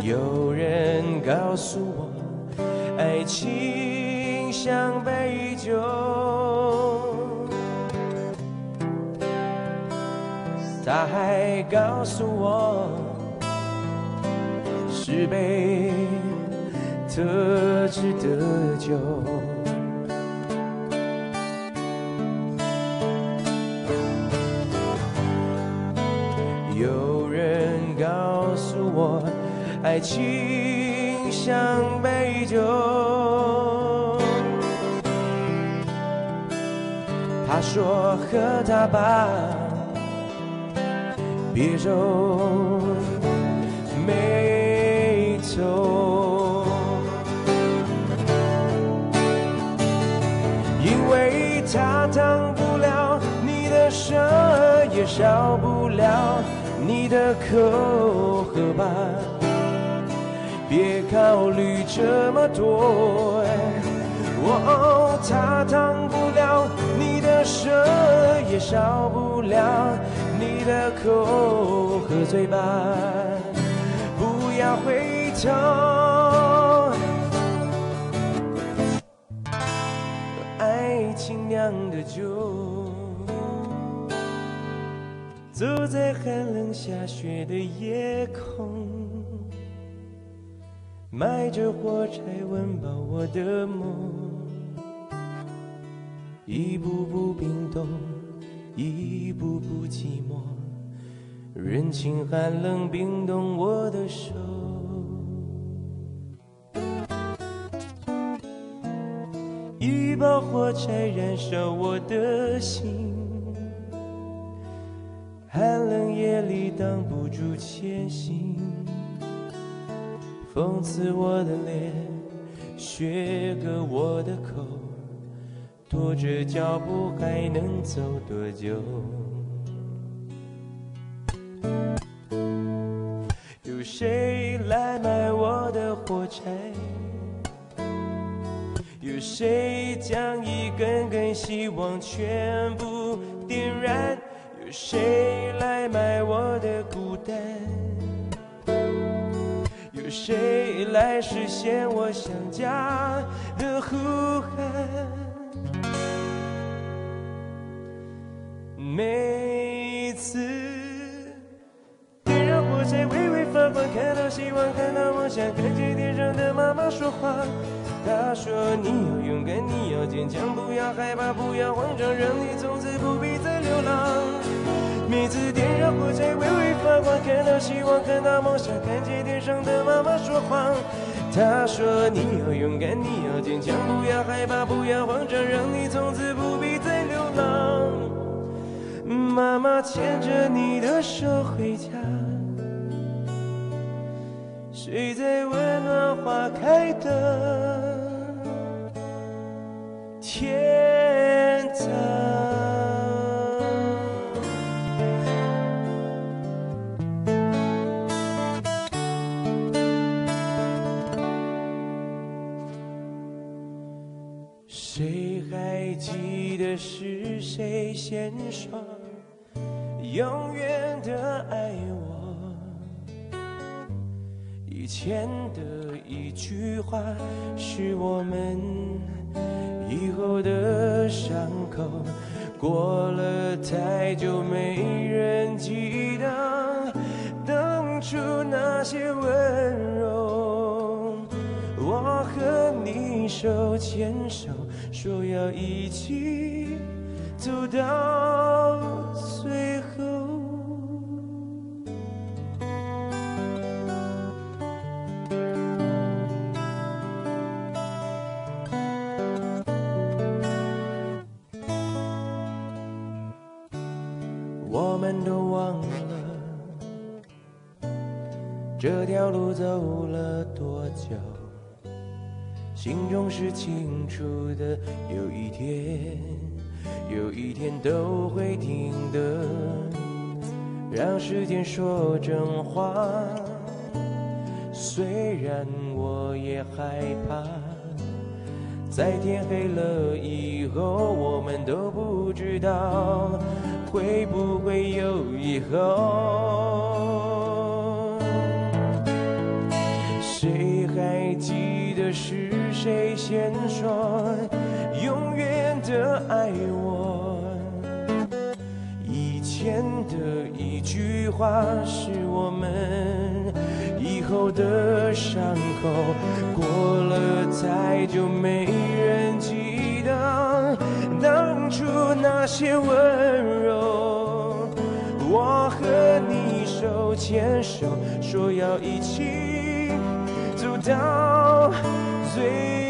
有人告诉我，爱情像杯酒，他还告诉我，是杯特制的酒。有人告诉我，爱情像杯酒，他说喝它吧，别皱眉头，因为它烫不了你的舌，也烧不了你的口，喝吧，别考虑这么多。哦，它烫不了你的舌，也烧不了你的口，喝醉吧，不要回头。爱情酿的酒，走在寒冷下雪的夜空，埋着火柴温饱我的梦，一步步冰冻，一步步寂寞，人情寒冷冰冻我的手，一把火柴燃烧我的心，寒冷夜里挡不住前行，讽刺我的脸，削割我的口，拖着脚步还能走多久？有谁来买我的火柴？有谁将一根根希望全部点燃？有谁来买我的孤单？有谁来实现我想家的呼喊？每次点燃火柴微微发光，看到希望，看到梦想，看见天上的妈妈说话。她说你要勇敢，你要坚强，不要害怕，不要慌张，让你从此不必再流浪。每次点燃火柴微微发光，看到希望，看到梦想，看见天上的妈妈说话。她说你要勇敢，你要坚强，不要害怕，不要慌张，让你从此不必再流浪。妈妈牵着你的手回家，睡在温暖花开的天堂。谁还记得是谁先说永远的爱我？以前的一句话，是我们以后的伤口。过了太久，没人记得当初那些温柔。我和你手牵手，说要一起走到最后。我们都忘了这条路走了多久，心中是清楚的，有一天都会停的。让时间说真话，虽然我也害怕，在天黑了以后，我们都不知道会不会有以后。 是谁先说永远的爱我？以前的一句话是我们以后的伤口，过了再就没人记得当初那些温柔。我和你手牵手，说要一起走到最